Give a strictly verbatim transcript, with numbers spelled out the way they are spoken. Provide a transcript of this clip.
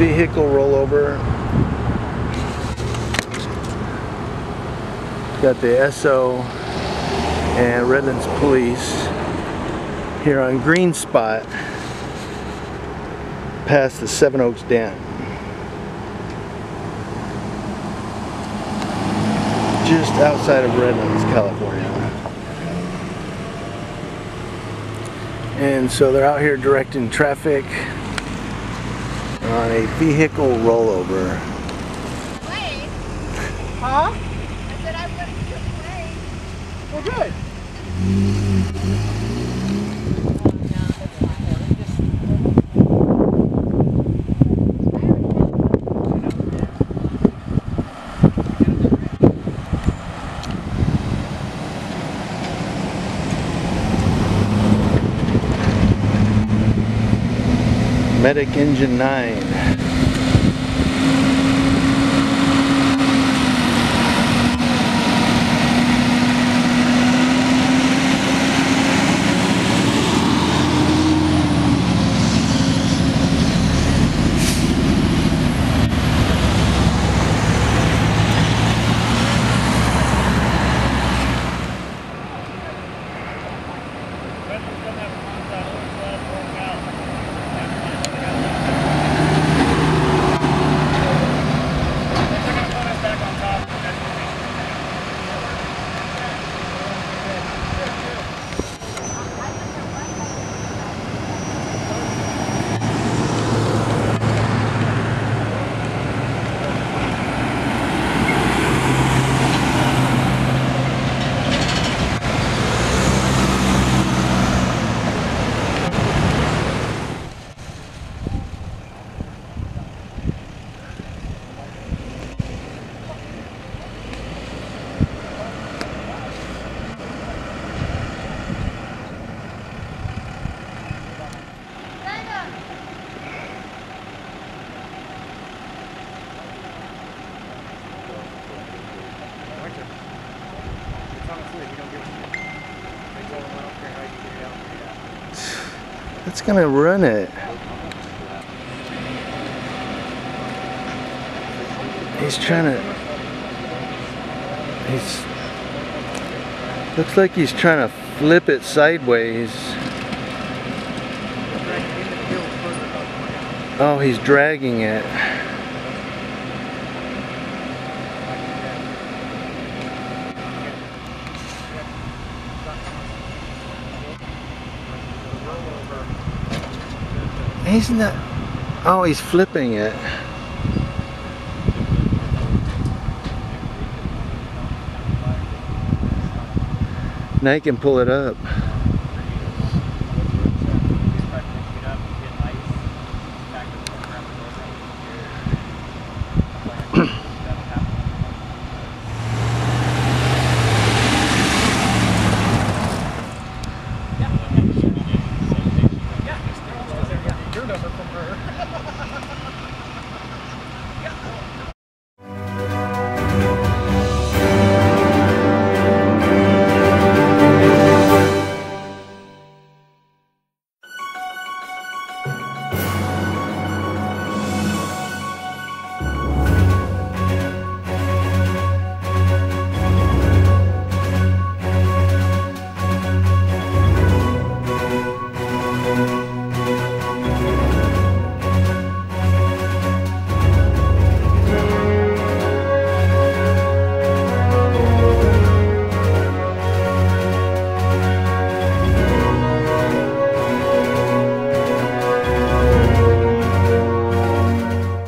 vehicle rollover. Got the S O and Redlands police here on Greenspot past the Seven Oaks Dam. Just outside of Redlands, California. And so they're out here directing traffic on a vehicle rollover. Wait. Huh? I said I'm going to quit playing. Well, good. Medic Engine nine. That's gonna run it. He's trying to. He's. Looks like he's trying to flip it sideways. Oh, he's dragging it. He's not. Oh, he's flipping it. Now he can pull it up.